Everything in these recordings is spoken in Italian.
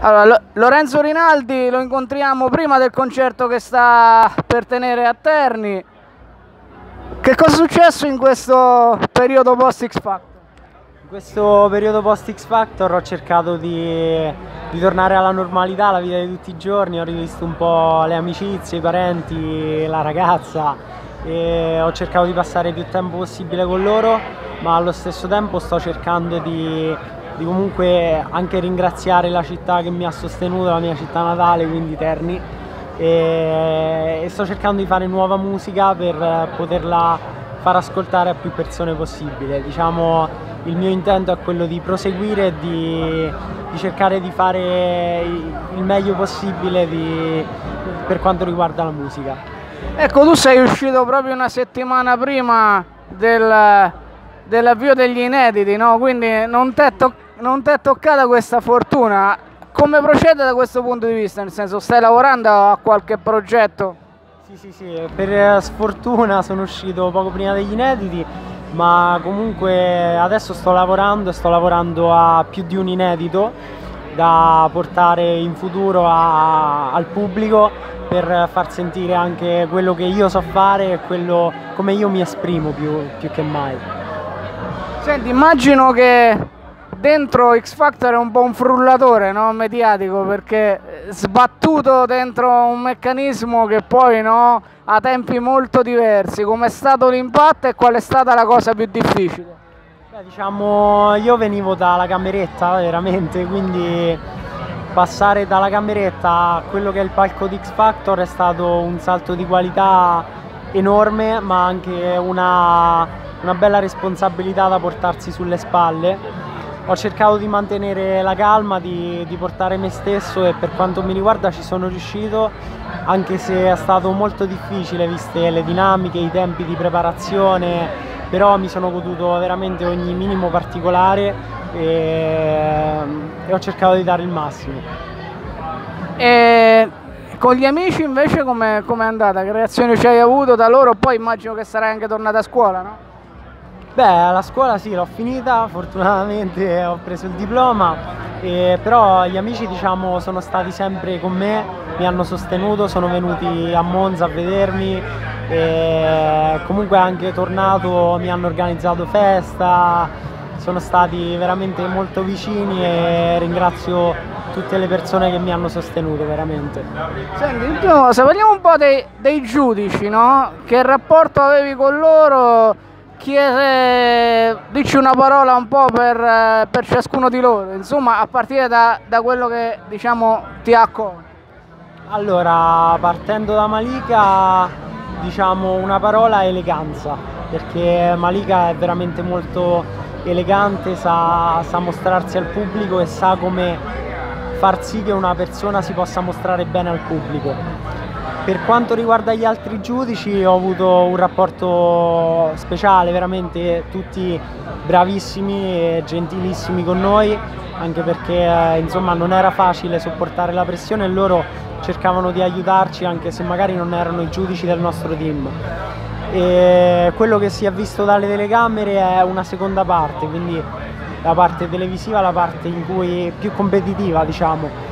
Allora, Lorenzo Rinaldi lo incontriamo prima del concerto che sta per tenere a Terni. Che cosa è successo in questo periodo post X Factor? In questo periodo post X Factor ho cercato di tornare alla normalità, alla vita di tutti i giorni, ho rivisto un po' le amicizie, i parenti, la ragazza e ho cercato di passare più tempo possibile con loro, ma allo stesso tempo sto cercando di comunque anche ringraziare la città che mi ha sostenuto, la mia città natale, quindi Terni, e sto cercando di fare nuova musica per poterla far ascoltare a più persone possibile. Diciamo, il mio intento è quello di proseguire e di cercare di fare il meglio possibile per quanto riguarda la musica. Ecco, tu sei uscito proprio una settimana prima dell'avvio degli inediti, no? Quindi non t'è toccata questa fortuna. Come procede da questo punto di vista? Nel senso, stai lavorando a qualche progetto? Sì, per sfortuna sono uscito poco prima degli inediti, ma comunque adesso sto lavorando a più di un inedito da portare in futuro al pubblico, per far sentire anche quello che io so fare e come io mi esprimo più che mai. Senti, immagino che dentro X Factor è un po' un frullatore, no? Mediatico, perché sbattuto dentro un meccanismo che poi, no, ha tempi molto diversi. Com'è stato l'impatto e qual è stata la cosa più difficile? Beh, diciamo, io venivo dalla cameretta veramente, quindi passare dalla cameretta a quello che è il palco di X Factor è stato un salto di qualità enorme, ma anche una bella responsabilità da portarsi sulle spalle. Ho cercato di mantenere la calma, di portare me stesso, e per quanto mi riguarda ci sono riuscito, anche se è stato molto difficile viste le dinamiche, i tempi di preparazione, però mi sono goduto veramente ogni minimo particolare e ho cercato di dare il massimo. E con gli amici invece com'è andata? Che reazioni ci hai avuto da loro? Poi immagino che sarai anche tornata a scuola, no? Beh, la scuola sì, l'ho finita, fortunatamente ho preso il diploma, però gli amici, diciamo, sono stati sempre con me, mi hanno sostenuto, sono venuti a Monza a vedermi, e comunque anche tornato mi hanno organizzato festa, sono stati veramente molto vicini e ringrazio tutte le persone che mi hanno sostenuto veramente. Senti, se parliamo un po' dei giudici, no? Che rapporto avevi con loro? Dici una parola un po' per ciascuno di loro, insomma, a partire da quello che, diciamo, ti ha accolto. Allora, partendo da Malika, diciamo una parola: eleganza, perché Malika è veramente molto elegante, sa mostrarsi al pubblico e sa come far sì che una persona si possa mostrare bene al pubblico. Per quanto riguarda gli altri giudici, ho avuto un rapporto speciale, veramente tutti bravissimi e gentilissimi con noi, anche perché insomma non era facile sopportare la pressione e loro cercavano di aiutarci anche se magari non erano i giudici del nostro team. E quello che si è visto dalle telecamere è una seconda parte, quindi la parte televisiva, la parte in cui più competitiva, diciamo.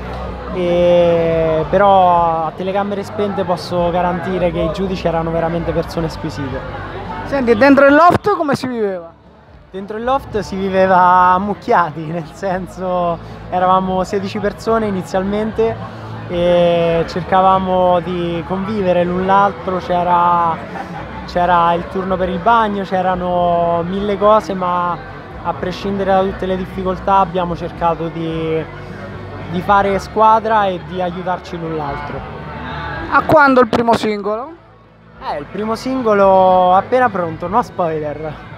Però a telecamere spente posso garantire che i giudici erano veramente persone squisite. Senti, dentro il loft come si viveva? Dentro il loft si viveva ammucchiati, nel senso eravamo 16 persone inizialmente e cercavamo di convivere l'un l'altro, c'era il turno per il bagno, c'erano mille cose, ma a prescindere da tutte le difficoltà abbiamo cercato di fare squadra e di aiutarci l'un l'altro. A quando il primo singolo? Il primo singolo appena pronto, no spoiler.